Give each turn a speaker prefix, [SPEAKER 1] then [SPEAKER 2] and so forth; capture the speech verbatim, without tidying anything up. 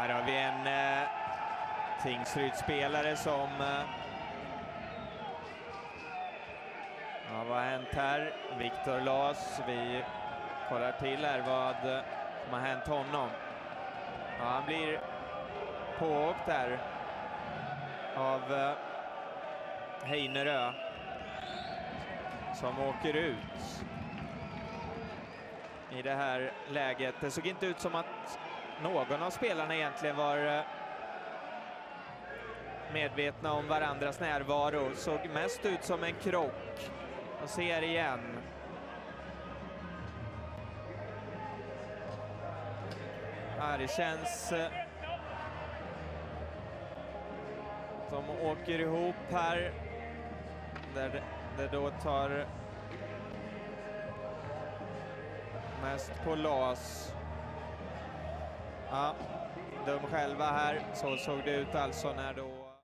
[SPEAKER 1] Här har vi en eh, Tingsryd-spelare som... Eh, ja, vad har hänt här? Viktor Las, vi kollar till här vad som har hänt honom. Ja, han blir pååkt där av eh, Heinerö som åker ut i det här läget. Det såg inte ut som att någon av spelarna egentligen var medvetna om varandras närvaro. Såg mest ut som en krock. Och ser igen. Ja, det känns... De åker ihop här. Där det då tar mest på Las. Ja, de själva här. Så såg det ut alltså när då...